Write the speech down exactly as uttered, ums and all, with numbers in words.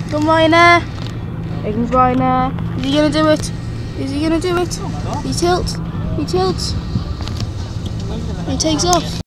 Come Ryanair. Here comes Ryanair. Is he gonna do it? Is he gonna do it? He tilts. He tilts. He takes off.